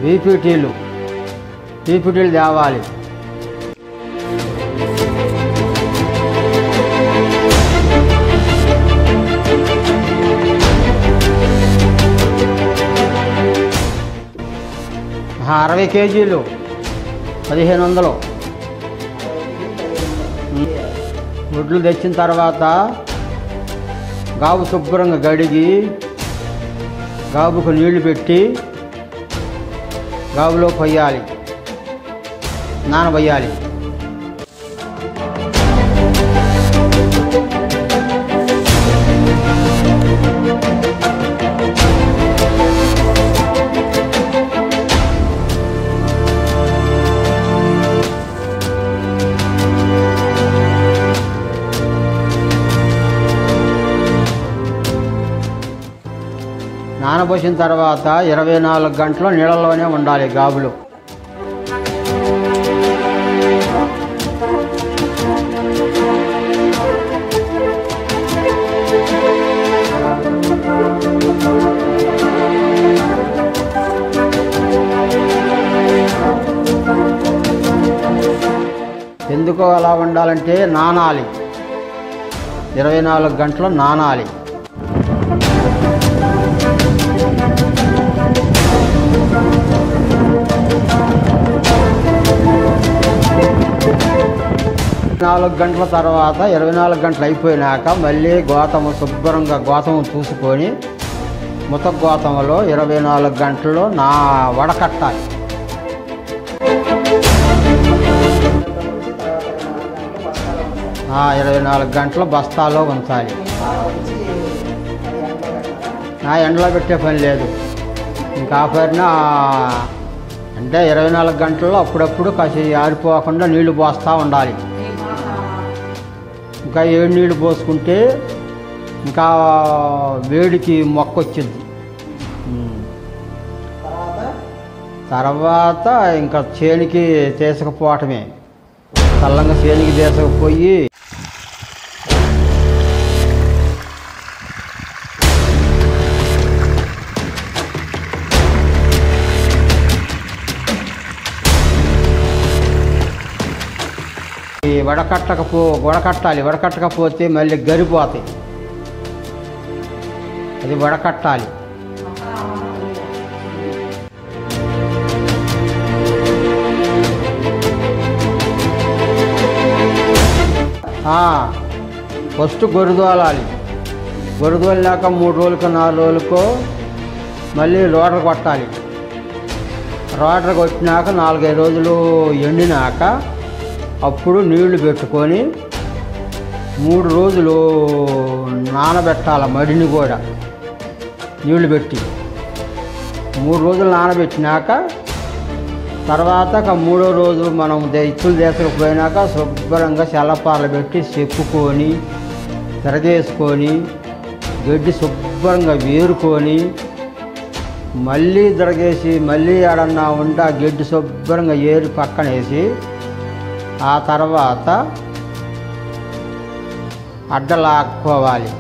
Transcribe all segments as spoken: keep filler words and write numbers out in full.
ఈపీటీలు ఈపీటీలు తేవాలి. అరవై కేజీలు పదిహేను వందలు. గుడ్లు తెచ్చిన తర్వాత గాబు శుభ్రంగా గడిగి గాబుకు నీళ్లు పెట్టి గాబులో పొయ్యాలి, నానబోయాలి. నానబోసిన తర్వాత ఇరవై నాలుగు గంటలు నీళ్ళలోనే ఉండాలి గాబులు. ఎందుకు అలా ఉండాలంటే నానాలి, ఇరవై నాలుగు గంటలు నానాలి. నాలుగు గంటల తర్వాత ఇరవై నాలుగు గంటలు అయిపోయినాక మళ్ళీ గోతము శుభ్రంగా గోతము చూసుకొని ముతక గోతంలో ఇరవై నాలుగు గంటలు నా వడకట్టాలి. ఇరవై నాలుగు గంటలు బస్తాలో ఉంచాలి. నా ఎండలో పెట్టే పని లేదు. ఇంకా పైన అంటే ఇరవై నాలుగు గంటల్లో అప్పుడప్పుడు కాసి ఆరిపోకుండా నీళ్లు పోస్తూ ఉండాలి. ఇంకా ఏడు నీళ్ళు పోసుకుంటే ఇంకా వేడికి మొక్క వచ్చింది. తర్వాత ఇంకా చేనికి తీసుకుపోవటమే. చల్లంగా చేనికి తీసుకుపోయి వడకట్టకపో వడకట్టాలి. వడకట్టకపోతే మళ్ళీ గరిపోతాయి. అది వడకట్టాలి. ఫస్ట్ గొరుదోలాలి. గొరుదోలినాక మూడు రోజులకు నాలుగు రోజులకు మళ్ళీ రోటర్ కొట్టాలి. రోటర్ కొట్టినాక నాలుగైదు రోజులు ఎండినాక అప్పుడు నీళ్లు పెట్టుకొని మూడు రోజులు నానబెట్టాలి. మడిని కూడా నీళ్లు పెట్టి మూడు రోజులు నానబెట్టినాక తర్వాత మూడో రోజు మనం ఇత్తులు తీసుకుపోయినాక శుభ్రంగా చల్లపారలు పెట్టి చెప్పుకొని తిరగేసుకొని గడ్డి శుభ్రంగా వేరుకొని మళ్ళీ తిరగేసి మళ్ళీ ఏడన్నా ఉంటే ఆ గడ్డి శుభ్రంగా ఏరి పక్కన వేసి ఆ తర్వాత అడ్డలాక్కోవాలి.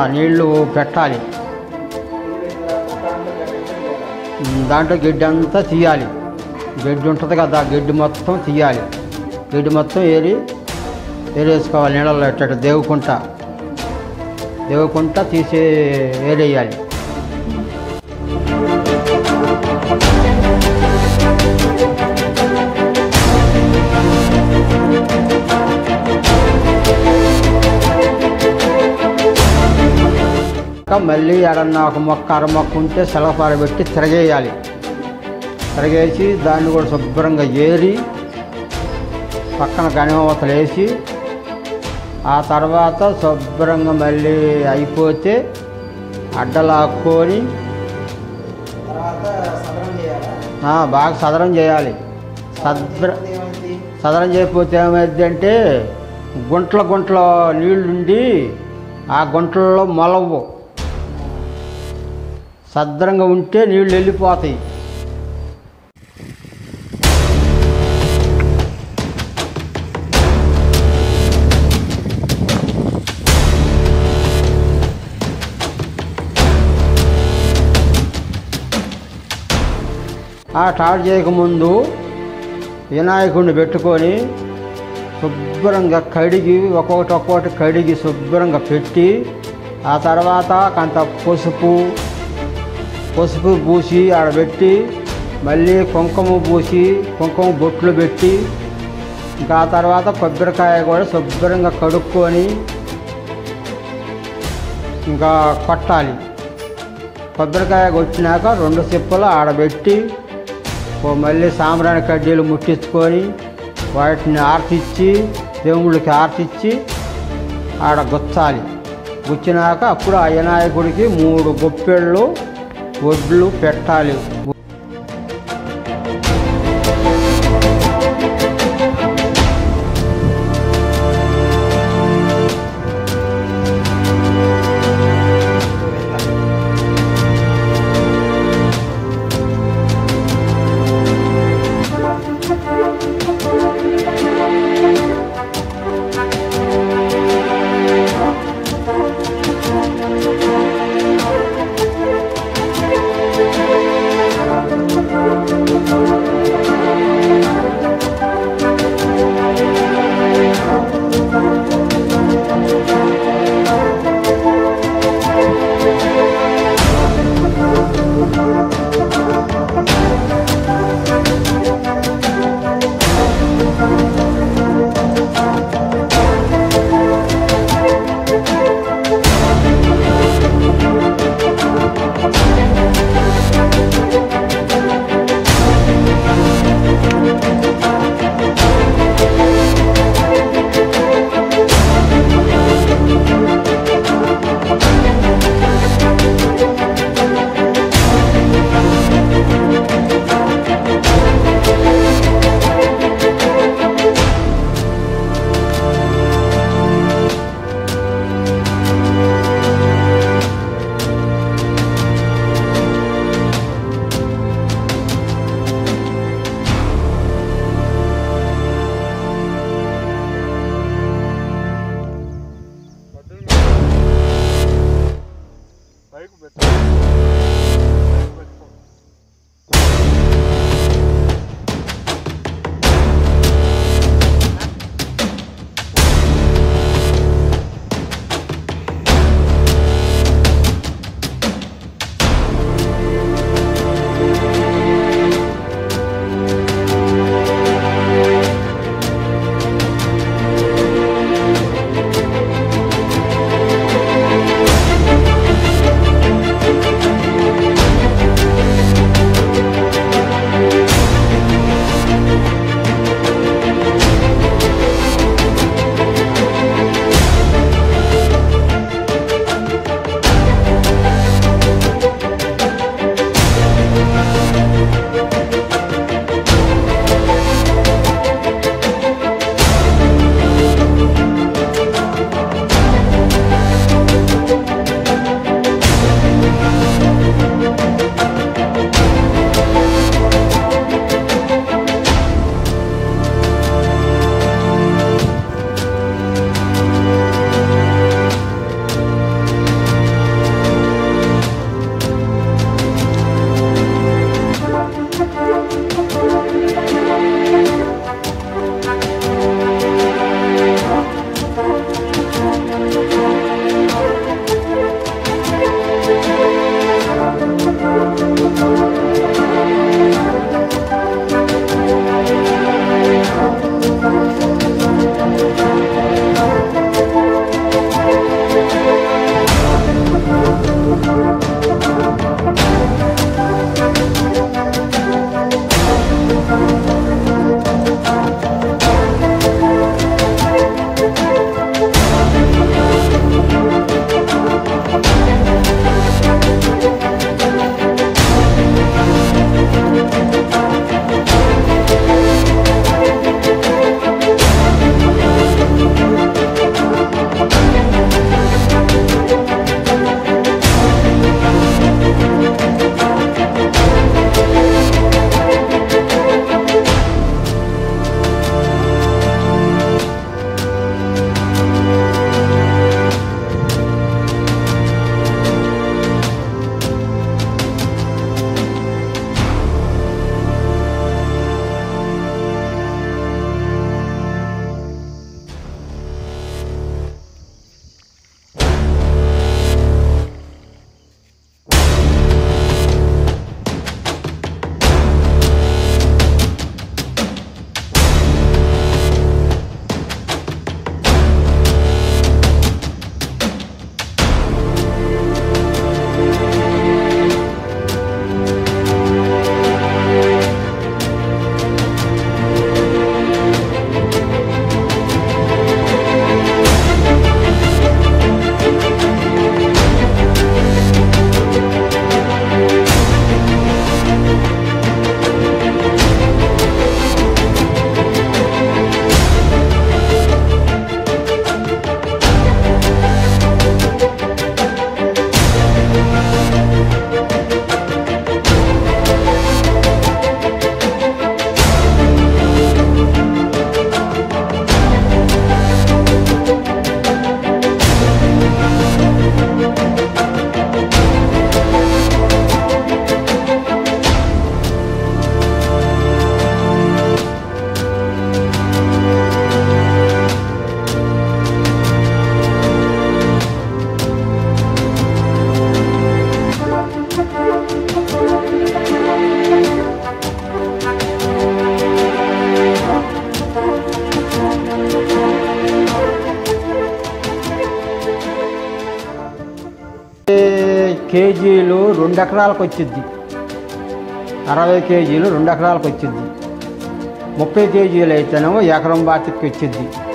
నీళ్లు పెట్టాలి. దాంట్లో గడ్డి అంతా తీయాలి. గడ్డి ఉంటుంది కదా, ఆ గడ్డి మొత్తం తీయాలి. గడ్డి మొత్తం ఏరి ఏరేసుకోవాలి. నీళ్ళల్లో ఎట్టట్టు దేవుకుంటా దేవుకుంటా తీసి ఏరేయాలి. మళ్ళీ ఎడన్నా ఒక మొక్క అర మొక్క ఉంటే సెలపార పెట్టి తిరగేయాలి. తిరగేసి దాన్ని కూడా శుభ్రంగా ఏరి పక్కన గనిమవతలు వేసి ఆ తర్వాత శుభ్రంగా మళ్ళీ అయిపోతే అడ్డలాక్కొని బాగా సదరం చేయాలి. సద్ర సదరం చేయకపోతే ఏమైంది అంటే గుంటల గుంటల నీళ్ళుండి ఆ గుంటల్లో మొలవు. సద్రంగా ఉంటే నీళ్ళు వెళ్ళిపోతాయి. ఆ స్టార్ట్ చేయకముందు వినాయకుడిని పెట్టుకొని శుభ్రంగా కడిగి ఒక్కొక్కటి ఒక్కొక్కటి కడిగి శుభ్రంగా పెట్టి ఆ తర్వాత కొంత పసుపు పసుపు పూసి ఆడబెట్టి మళ్ళీ కుంకుమ పూసి కుంకుమ బొట్లు పెట్టి ఇంకా ఆ తర్వాత కొబ్బరికాయ కూడా శుభ్రంగా కడుక్కొని ఇంకా కొట్టాలి. కొబ్బరికాయ కొట్టినాక రెండు సిప్పలు ఆడబెట్టి మళ్ళీ సాంబ్రాణి కడ్డీలు ముట్టించుకొని వాటిని ఆర్తిచ్చి దేవుళ్ళకి ఆర్తిచ్చి ఆడ గుచ్చాలి. గుచ్చినాక అప్పుడు ఆ వినాయకుడికి మూడు గొప్పెళ్ళు వడ్లు పెట్టాలి. కేజీలు రెండు ఎకరాలకు వచ్చిద్ది. అరవై కేజీలు రెండు ఎకరాలకు వచ్చిద్ది. ముప్పై కేజీలు అయితేనేమో ఎకరం బాతికి వచ్చిద్ది.